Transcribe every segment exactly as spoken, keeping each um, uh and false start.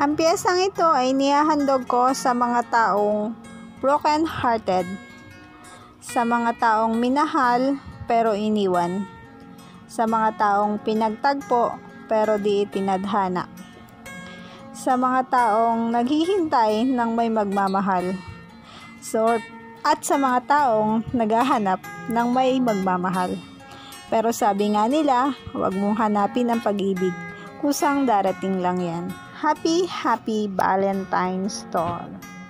Ang piyesang ito ay inihahandog ko sa mga taong broken-hearted, sa mga taong minahal pero iniwan, sa mga taong pinagtagpo pero di itinadhana, sa mga taong naghihintay ng may magmamahal, so, at sa mga taong naghahanap ng may magmamahal. Pero sabi nga nila, huwag mong hanapin ang pag-ibig, kusang darating lang yan. Happy, happy Valentine's to all.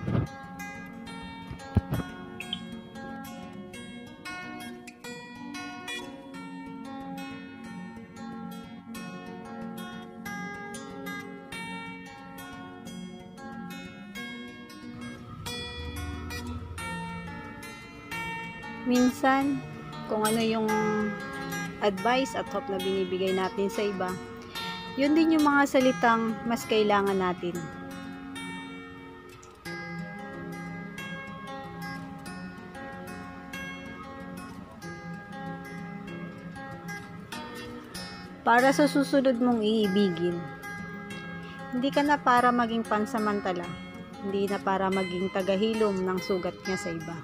Minsan, kung ano yung advice at hope na binibigay natin sa iba, yun din yung mga salitang mas kailangan natin. Para sa susunod mong iibigin, hindi ka na para maging pansamantala, hindi na para maging tagahilom ng sugat niya sa iba.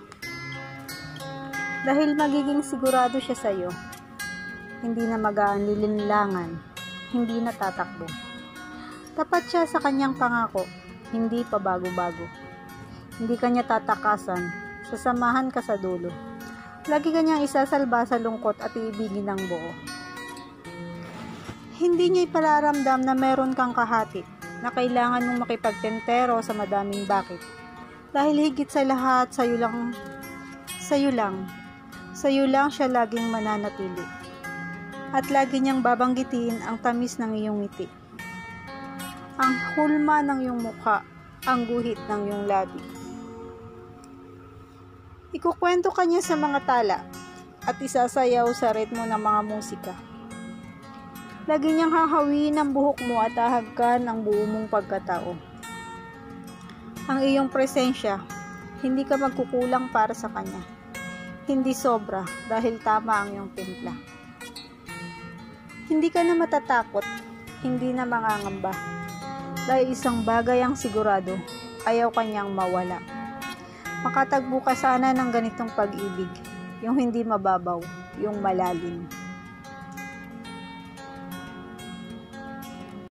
Dahil magiging sigurado siya sa iyo, hindi na mag-aanilinlangan, hindi na tatakbo. Tapat siya sa kanyang pangako, hindi pa bago-bago. Hindi kanya tatakasan, sasamahan ka sa dulo. Lagi kanyang isasalba sa lungkot at iibigin ng buo. Hindi niya ipararamdam na meron kang kahati, na kailangan mong makipagtentero sa madaming bakit. Dahil higit sa lahat, sa'yo lang, sa'yo lang, sa'yo lang siya laging mananatili. At lagi niyang babanggitin ang tamis ng iyong ngiti, ang hulma ng iyong mukha, ang guhit ng iyong labi. Ikukwento ka niya sa mga tala at isasayaw sa ritmo ng mga musika. Lagi niyang hahawin ang buhok mo at ahagkan ang buo mong pagkatao. Ang iyong presensya, hindi ka magkukulang para sa kanya. Hindi sobra dahil tama ang iyong timpla. Hindi ka na matatakot, hindi na mangangamba. Dahil isang bagay ang sigurado, ayaw kanyang mawala. Makatagbo ka sana ng ganitong pag-ibig, yung hindi mababaw, yung malalim.